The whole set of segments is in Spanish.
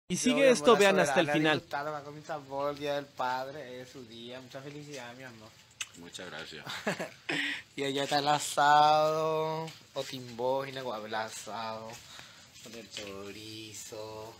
Y sigue esto, vean hasta el final. Va con mi sabor, el día del padre, es su día. Mucha felicidad, mi amor. Muchas gracias. Y allá está el asado, o timbó, y luego el asado, con el chorizo.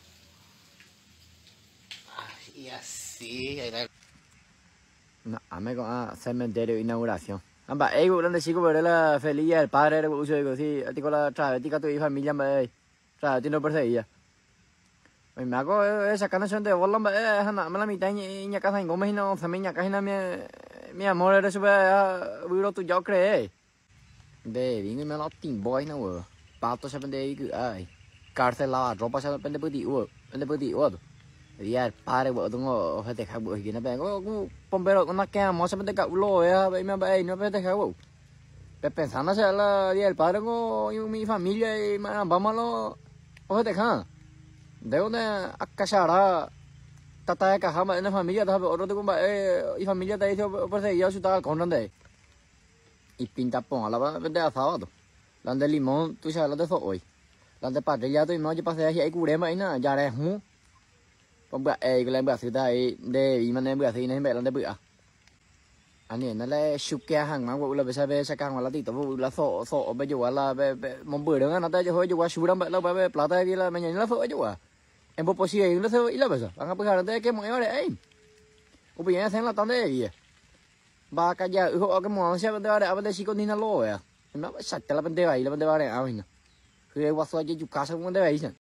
Y así, ahí está. No, me con cementerio de inauguración. Amba, grande chico, pero la feliz del padre era uso de sí, a ti con la travetica tu familia, me no perseguía. Me hago esa canción de bola, me la mitad y casa en Gómez y no se me casa mi amor era super viro tu yo cree. De vino me lo timbo no weón. Pato se pende que ay. Cárcel la ropa se pende puti weón. Día el padre weón tengo festejar weón que no vengo bombero con una cama se pende ka ulo me no festejar weón. Pensando hacer la día del padre con mi familia y vamos a festejar. De donde a casar tata de caja en la familia otro de comba y familia te dice perseguido su tal con donde y pinta pon a la vende asado la de limón tú sabes la de hoy la de parrilla tú no yo pasé ahí hay curema y nada ya eres mu con bữa cái lên bữa thứ tại để ý mà nên bữa thì nên bữa là để bữa anh này nó là sụp kia hàng mà bữa là bây giờ bây giờ càng mà là tí tao là sọ bây giờ là mong bữa đó nó tới cho thôi cho qua sụp lắm bây giờ plata cái là mình nhìn nó sọ chứ à em bố xí ấy nó thôi ít là bây giờ bạn bây giờ đây cái mọi người đấy ủa bây giờ xem là tao đấy gì ba cái giờ họ cái món xem bên đây bên chỉ có nín lô à nó sạch là bên đây vậy là bên đây này à mình cứ qua xoay cho chụp cá xong bên đây vậy